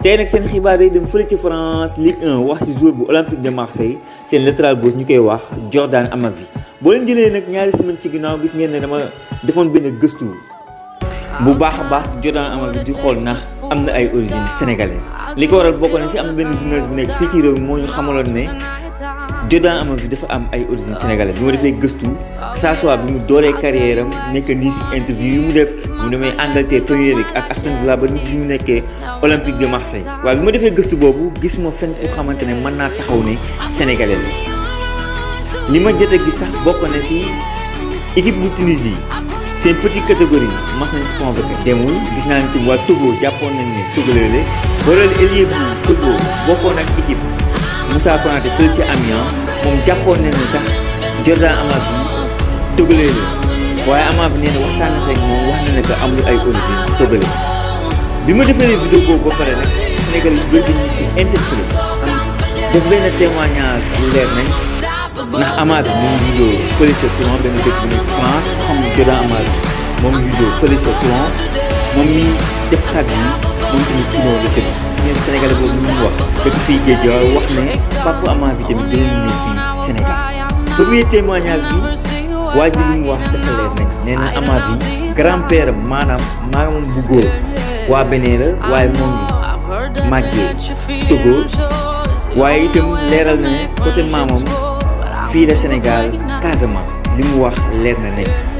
tey nag seen xibaar yi dem fële ci France Ligue 1 wax ci joueur bu Olympique de Marseille seen latéral gauche ñu koy wax Jordan Amavi. boo leen jëlee nag ñaari semaine ci ginnaaw gis ngeen ne dama defoon benn gëstu bu baax a baax ci Jordan Amavi di xool ndax am na ay origine sénégalais li ko waral bokk na ci am na benn journaliste bu nekk fii ci réew mi moo ñu xamaloon ne Jordan Amavi dafa am ay origine sénégalais bi ma defee gëstu que ça soit bi mu dooree carrière am nekk nii ci interview yi mu def mu demee Angleterre Premier League ak Aston Villa ba nit bi mu nekkee Olympique de Marseille. waaye bi ma defee gëstu boobu gis ma fenn fu xamante ne mën naa taxaw ne sénégalais la li ma jot a gis sax bokk na ci équipe bu Tunisie seen petite catégorie mas nañ ko convoqué demul gis naa ne tamit waa Togo jàppoon nañ ne togolais la booleel ailier bu Togo bokkoon ak équipe Moussa Konaté fële ci Amiens moom jàppoon nañ ne sax Jordan Amavi togolais la waaye Amavi nee na waxtaan na rek moom wax na ne que amul ay origine togolais bi ma defee vidéo boobu ba pare nag Sénégal yu bëri dañu ci interpellé am def benn témoignage lu leer nañ ndax Amavi moom juddoo fële ca Toulon benn dëkk bu nekk France xam Jordan Amavi moom juddoo fële ca Toulon moom mi def xat yi moom tamit Toulon la dëkk ngeen Sénégalais boobu ñu wax dëkk fii Guédiawaye wax ne papa Amavi tamit gënoon ne fii Sénégal premier témoignage bi waa ji li mu wax dafa leer nañ nee na Amavi grand-père maanaam maamam bu góor waa Bénin la waaye moom mi màggee Togo waaye itam leeral na ne côté maamam fii la Sénégal Casamance li mu wax leer na nekk